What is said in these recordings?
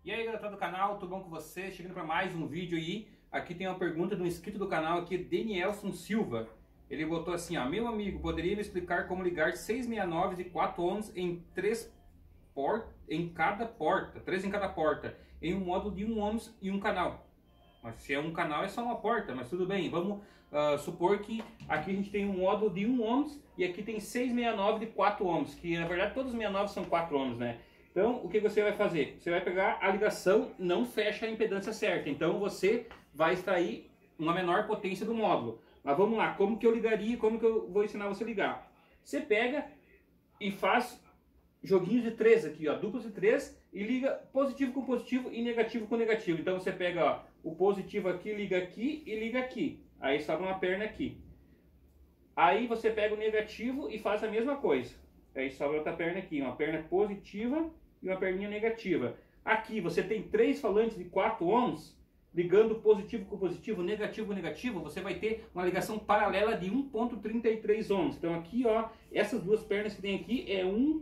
E aí, galera do canal, tudo bom com você? Chegando para mais um vídeo aí. Aqui tem uma pergunta de um inscrito do canal aqui, Danielson Silva. Ele botou assim, ó: meu amigo, poderia me explicar como ligar 669 de 4 ohms em 3 em cada porta, 3 em cada porta, em um módulo de 1 ohms e um canal? Mas se é um canal é só uma porta, mas tudo bem. Vamos supor que aqui a gente tem um módulo de 1 ohms e aqui tem 669 de 4 ohms, que na verdade todos os 69 são 4 ohms, né? Então, o que você vai fazer? Você vai pegar a ligação, não fecha a impedância certa. Então, você vai extrair uma menor potência do módulo. Mas vamos lá, como que eu ligaria, como que eu vou ensinar você a ligar? Você pega e faz joguinhos de 3 aqui, ó, duplos de 3, e liga positivo com positivo e negativo com negativo. Então, você pega, ó, o positivo aqui, liga aqui e liga aqui. Aí sobra uma perna aqui. Aí você pega o negativo e faz a mesma coisa. Aí sobra outra perna aqui, uma perna positiva e uma perninha negativa. Aqui você tem 3 falantes de 4 ohms, ligando positivo com positivo, negativo com negativo, você vai ter uma ligação paralela de 1.33 ohms. Então aqui, ó, essas duas pernas que tem aqui é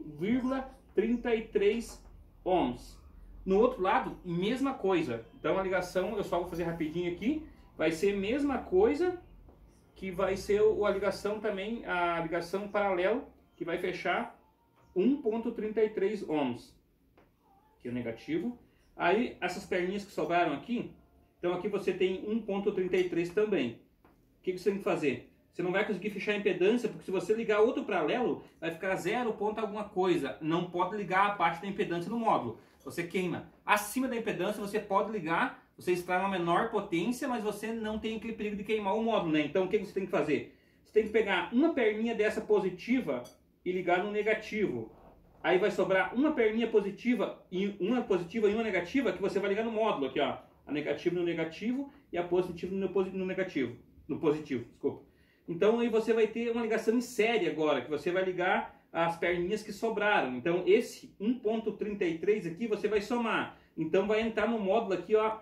1,33 ohms. No outro lado, mesma coisa. Então a ligação, eu só vou fazer rapidinho aqui, vai ser a mesma coisa, que vai ser a ligação também, a ligação paralela, que vai fechar 1.33 ohms. Aqui é o negativo. Aí essas perninhas que sobraram aqui, então aqui você tem 1.33 também. O que você tem que fazer? Você não vai conseguir fechar a impedância, porque se você ligar outro paralelo, vai ficar 0 ponto alguma coisa. Não pode ligar a parte da impedância do módulo. Você queima. Acima da impedância você pode ligar, você extrai uma menor potência, mas você não tem aquele perigo de queimar o módulo, né? Então o que você tem que fazer? Você tem que pegar uma perninha dessa positiva e ligar no negativo. Aí vai sobrar uma perninha positiva e uma negativa, que você vai ligar no módulo aqui, ó. A negativa no negativo e a positiva no negativo. No positivo, desculpa. Então aí você vai ter uma ligação em série agora, que você vai ligar as perninhas que sobraram. Então esse 1.33 aqui você vai somar. Então vai entrar no módulo aqui, ó,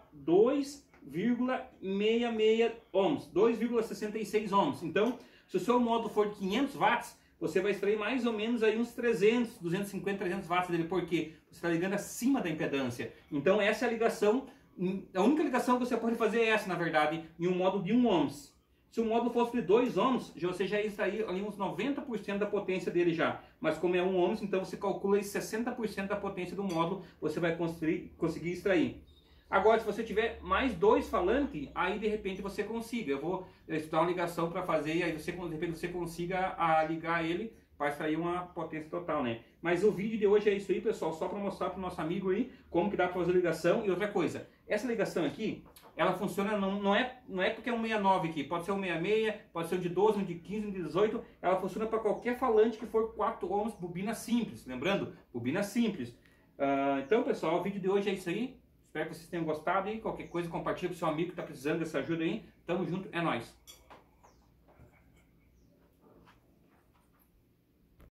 2,66 ohms, 2,66 ohms. Então, se o seu módulo for de 500 watts, você vai extrair mais ou menos aí uns 300, 250, 300 watts dele, porque você está ligando acima da impedância. Então essa é a ligação, a única ligação que você pode fazer é essa, na verdade, em um módulo de 1 ohms. Se o módulo fosse de 2 ohms, você já ia extrair ali uns 90% da potência dele já. Mas como é 1 ohms, então você calcula aí 60% da potência do módulo, você vai conseguir extrair. Agora, se você tiver mais 2 falantes, aí de repente você consiga. Eu vou estudar uma ligação para fazer, e aí você, de repente você consiga ligar ele para extrair uma potência total, né? Mas o vídeo de hoje é isso aí, pessoal, só para mostrar para o nosso amigo aí como que dá para fazer ligação. E outra coisa, essa ligação aqui, ela funciona, não é porque é um 69 aqui, pode ser um 66, pode ser um de 12, um de 15, um de 18, ela funciona para qualquer falante que for 4 ohms, bobina simples, lembrando, bobina simples. Então, pessoal, o vídeo de hoje é isso aí. Espero que vocês tenham gostado e qualquer coisa compartilha com o seu amigo que está precisando dessa ajuda aí. Tamo junto, é nóis!